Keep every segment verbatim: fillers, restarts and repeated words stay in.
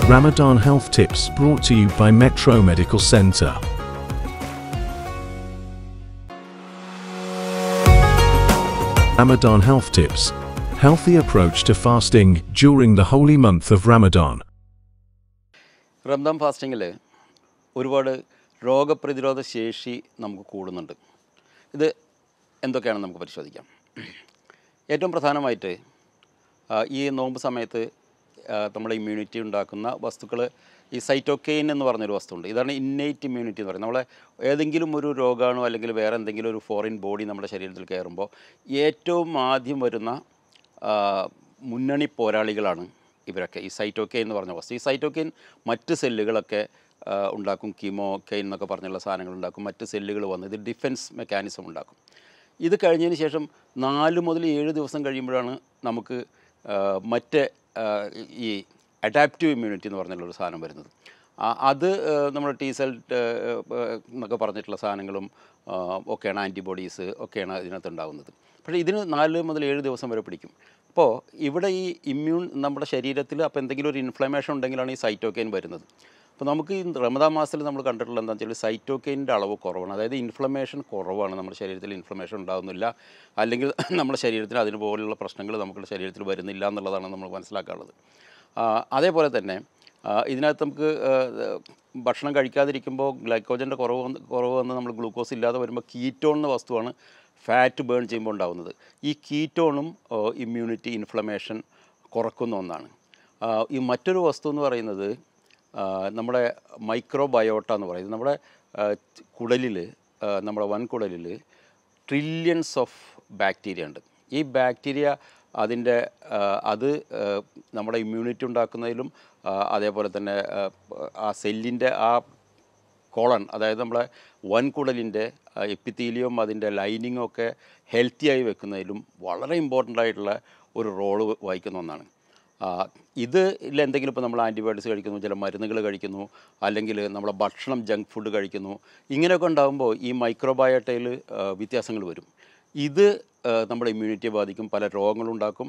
Ramadan Health Tips brought to you by Metro Medical Center. Ramadan Health Tips. Healthy approach to fasting during the holy month of Ramadan. Ramadan fasting il ഒരുപാട് രോഗപ്രതിരോധ ശേഷി നമുക്ക് കൂടുന്നുണ്ട്. ഇത് എന്തൊക്കെയാണെന്ന് നമുക്ക് പരിശോധിക്കാം. ഏറ്റവും പ്രധാനമായിട്ട് ഈ നോമ്പ് സമയത്ത് നമ്മുടെ ഇമ്മ്യൂണിറ്റി ഉണ്ടാക്കുന്ന വസ്തുക്കൾ ഈ സൈറ്റോകൈൻ എന്ന് പറഞ്ഞൊരു വസ്തുണ്ട്. ഇതാണ് ഇന്നേറ്റ് ഇമ്മ്യൂണിറ്റി എന്ന് പറയുന്നത്. നമ്മളെ ഏതെങ്കിലും ഒരു രോഗാണോ അല്ലെങ്കിൽ വേറെ എന്തെങ്കിലും ഒരു ഫോറിൻ ബോഡി നമ്മുടെ ശരീരത്തിൽ കയറുമ്പോൾ ഏറ്റവും ആദ്യം വരുന്ന മുന്നണി പോരാളികളാണ് ഇവരൊക്കെ. ഈ സൈറ്റോകൈൻ എന്ന് പറഞ്ഞ വസ്തു. ഈ സൈറ്റോകൈൻ മറ്റ് സെല്ലുകളൊക്കെ ഉണ്ടാക്കും. കീമോകൈൻ എന്നൊക്കെ പറഞ്ഞുള്ള സാധനങ്ങൾ ഉണ്ടാക്കും. മറ്റ് സെല്ലുകൾ വന്ന് ഇത് ഡിഫെൻസ് മെക്കാനിസം ഉണ്ടാക്കും. ഇത് കഴിഞ്ഞതിന് ശേഷം നാല് മുതൽ ഏഴ് ദിവസം കഴിയുമ്പോഴാണ് നമുക്ക് മറ്റ് ഈ അഡാപ്റ്റീവ് ഇമ്മ്യൂണിറ്റി എന്ന് പറഞ്ഞുള്ളൊരു സാധനം വരുന്നത്. അത് നമ്മുടെ ടി സെൽ എന്നൊക്കെ പറഞ്ഞിട്ടുള്ള സാധനങ്ങളും ഒക്കെയാണ്, ആൻറ്റിബോഡീസ് ഒക്കെയാണ് ഇതിനകത്ത് ഉണ്ടാകുന്നത്. പക്ഷേ ഇതിന് നാല് മുതൽ ഏഴ് ദിവസം വരെ പിടിക്കും. അപ്പോൾ ഇവിടെ ഈ ഇമ്മ്യൂൺ നമ്മുടെ ശരീരത്തിൽ അപ്പോൾ എന്തെങ്കിലും ഒരു ഇൻഫ്ലമേഷൻ ഉണ്ടെങ്കിലാണ് ഈ സൈറ്റോകൈൻ വരുന്നത്. അപ്പോൾ നമുക്ക് ഈ റമദാൻ മാസത്തിൽ നമ്മൾ കണ്ടിട്ടുള്ളത് എന്താണെന്ന് വെച്ചാൽ സൈറ്റോകൈനിൻ്റെ അളവ് കുറവാണ്. അതായത് ഇൻഫ്ലമേഷൻ കുറവാണ്. നമ്മുടെ ശരീരത്തിൽ ഇൻഫ്ലമേഷൻ ഉണ്ടാകുന്നില്ല, അല്ലെങ്കിൽ നമ്മുടെ ശരീരത്തിൽ അതുപോലുള്ള പ്രശ്നങ്ങൾ നമ്മുടെ ശരീരത്തിൽ വരുന്നില്ല എന്നുള്ളതാണ് നമ്മൾ മനസ്സിലാക്കാനുള്ളത്. അതേപോലെ തന്നെ ഇതിനകത്ത് നമുക്ക് ഭക്ഷണം കഴിക്കാതിരിക്കുമ്പോൾ ഗ്ലൈക്കോജൻ്റെ കുറവ് കുറവ് വന്ന് നമ്മൾ ഗ്ലൂക്കോസ് ഇല്ലാതെ വരുമ്പോൾ കീറ്റോൺ എന്ന വസ്തുവാണ് ഫാറ്റ് ബേൺ ചെയ്യുമ്പോൾ ഉണ്ടാകുന്നത്. ഈ കീറ്റോണും ഇമ്മ്യൂണിറ്റി ഇൻഫ്ലമേഷൻ കുറക്കുന്ന ഒന്നാണ്. ഈ മറ്റൊരു വസ്തു എന്ന് പറയുന്നത് നമ്മുടെ മൈക്രോബയോട്ട എന്ന് പറയുന്നത്. നമ്മുടെ കുടലിൽ, നമ്മുടെ വൻകുടലിൽ ട്രില്യൺസ് ഓഫ് ബാക്ടീരിയ ഉണ്ട്. ഈ ബാക്ടീരിയ അതിൻ്റെ അത് നമ്മുടെ ഇമ്മ്യൂണിറ്റി ഉണ്ടാക്കുന്നതിലും അതേപോലെ തന്നെ ആ സെല്ലിൻ്റെ ആ കോളൺ, അതായത് നമ്മളെ വൻകുടലിൻ്റെ എപ്പിത്തീലിയവും അതിൻ്റെ ലൈനിങ്ങും ഒക്കെ ഹെൽത്തിയായി വെക്കുന്നതിലും വളരെ ഇമ്പോർട്ടൻ്റ് ആയിട്ടുള്ള ഒരു റോള് വഹിക്കുന്ന ഒന്നാണ്. ഇത് ഇല്ല എന്തെങ്കിലും ഇപ്പോൾ നമ്മൾ ആൻറ്റിബയോട്ടിക്സ് കഴിക്കുന്നു, ചില മരുന്നുകൾ കഴിക്കുന്നു, അല്ലെങ്കിൽ നമ്മളെ ഭക്ഷണം ജങ്ക് ഫുഡ് കഴിക്കുന്നു, ഇങ്ങനെയൊക്കെ ഉണ്ടാകുമ്പോൾ ഈ മൈക്രോബയോട്ടയിൽ വ്യത്യാസങ്ങൾ വരും. ഇത് നമ്മുടെ ഇമ്മ്യൂണിറ്റിയെ ബാധിക്കും, പല രോഗങ്ങളുണ്ടാക്കും.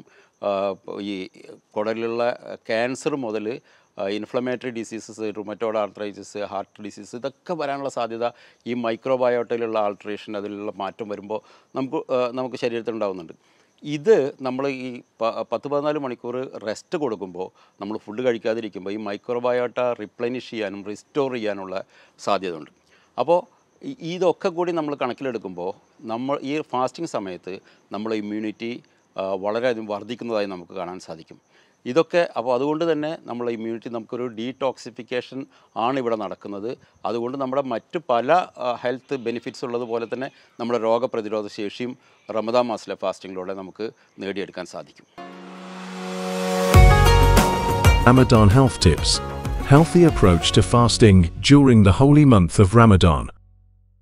ഈ കുടലിലുള്ള ക്യാൻസർ മുതൽ inflammatory diseases, rheumatoid arthritis, heart disease, ഇതൊക്കെ വരാനുള്ള സാധ്യത ഈ മൈക്രോബയോട്ടയിലുള്ള ആൾട്രേഷൻ, അതിലുള്ള മാറ്റം വരുമ്പോൾ നമുക്ക് നമുക്ക് ശരീരത്തിൽ ഉണ്ടാകുന്നുണ്ട്. ഇത് നമ്മൾ ഈ പത്ത് പതിനാല് മണിക്കൂർ റെസ്റ്റ് കൊടുക്കുമ്പോൾ, നമ്മൾ ഫുഡ് കഴിക്കാതിരിക്കുമ്പോൾ ഈ മൈക്രോബയോട്ട റിപ്ലനിഷ് ചെയ്യാനും റിസ്റ്റോർ ചെയ്യാനുള്ള സാധ്യത ഉണ്ട്. അപ്പോൾ ഇതൊക്കെ കൂടി നമ്മൾ കണക്കിലെടുക്കുമ്പോൾ നമ്മൾ ഈ ഫാസ്റ്റിംഗ് സമയത്ത് നമ്മുടെ ഇമ്മ്യൂണിറ്റി വളരെയധികം വർദ്ധിക്കുന്നതായി നമുക്ക് കാണാൻ സാധിക്കും. ഇതൊക്കെ അപ്പോൾ അതുകൊണ്ട് തന്നെ നമ്മളെ ഇമ്മ്യൂണിറ്റി നമുക്കൊരു ഡീടോക്സിഫിക്കേഷൻ ആണ് ഇവിടെ നടക്കുന്നത്. അതുകൊണ്ട് നമ്മുടെ മറ്റ് പല ഹെൽത്ത് ബെനിഫിറ്റ്സ് ഉള്ളതുപോലെ തന്നെ നമ്മുടെ രോഗപ്രതിരോധ ശേഷിയും റമദാൻ മാസത്തിലെ ഫാസ്റ്റിങ്ങിലൂടെ നമുക്ക് നേടിയെടുക്കാൻ സാധിക്കും. Ramadan Health Tips. Healthy approach to fasting during the holy month of Ramadan.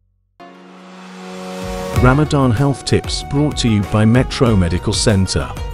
Ramadan Health Tips brought to you by Metro Medical Center.